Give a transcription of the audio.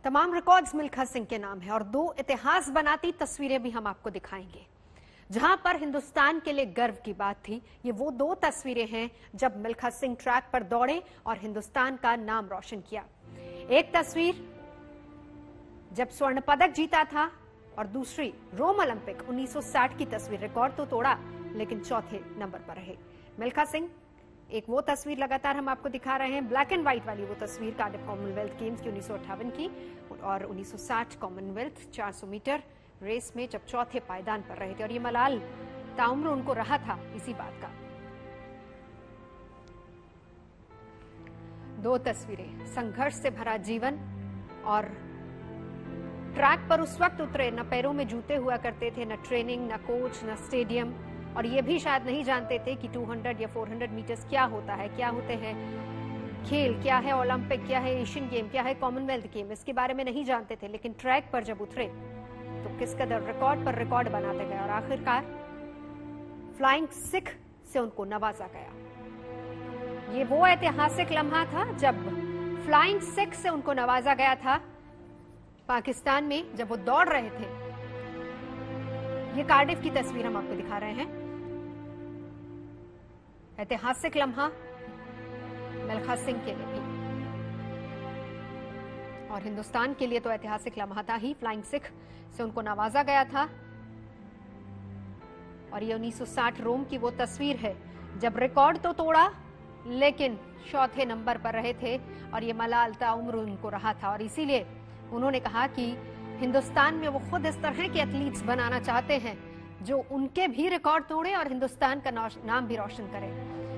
तमाम रिकॉर्ड्स मिल्खा सिंह के नाम है और दो इतिहास बनाती तस्वीरें भी हम आपको दिखाएंगे। जहां पर हिंदुस्तान के लिए गर्व की बात थी, ये वो दो तस्वीरें हैं जब मिल्खा सिंह ट्रैक पर दौड़े और हिंदुस्तान का नाम रोशन किया। एक तस्वीर जब स्वर्ण पदक जीता था और दूसरी रोम ओलंपिक 1960 की तस्वीर। रिकॉर्ड तो तोड़ा लेकिन चौथे नंबर पर रहे मिल्खा सिंह। एक वो तस्वीर लगातार हम आपको दिखा रहे हैं, ब्लैक एंड व्हाइट वाली वो तस्वीर कार्डिफ कॉमनवेल्थ गेम्स की 1958 की और 1960 कॉमनवेल्थ 400 मीटर रेस में जब चौथे पायदान पर रहे थे और ये मलाल ताउम्र उनको रहा था इसी बात का। दो तस्वीरें, संघर्ष से भरा जीवन और ट्रैक पर उस वक्त उतरे, न पैरों में जूते हुआ करते थे, न ट्रेनिंग, न कोच, न स्टेडियम, और ये भी शायद नहीं जानते थे कि 200 या 400 मीटर्स क्या होता है, क्या होते हैं खेल, क्या है ओलंपिक, क्या है एशियन गेम, क्या है कॉमनवेल्थ गेम, इसके बारे में नहीं जानते थे। लेकिन ट्रैक पर जब उतरे तो किस कदर रिकॉर्ड पर रिकॉर्ड बनाते गए और आखिरकार फ्लाइंग सिख से उनको नवाजा गया। ये वो ऐतिहासिक लम्हा था जब फ्लाइंग सिख से उनको नवाजा गया था पाकिस्तान में, जब वो दौड़ रहे थे। ये कार्डिफ की तस्वीर हम आपको दिखा रहे हैं। ऐतिहासिक लम्हा मिल्खा सिंह के लिए भी और हिंदुस्तान के लिए तो ऐतिहासिक लम्हा था ही। फ्लाइंग सिख से उनको नवाजा गया था और ये 1960 रोम की वो तस्वीर है जब रिकॉर्ड तो तोड़ा लेकिन चौथे नंबर पर रहे थे और ये मलाल ताउम्र उनको रहा था। और इसीलिए उन्होंने कहा कि हिंदुस्तान में वो खुद इस तरह के एथलीट्स बनाना चाहते हैं जो उनके भी रिकॉर्ड तोड़े और हिंदुस्तान का नाम भी रोशन करें।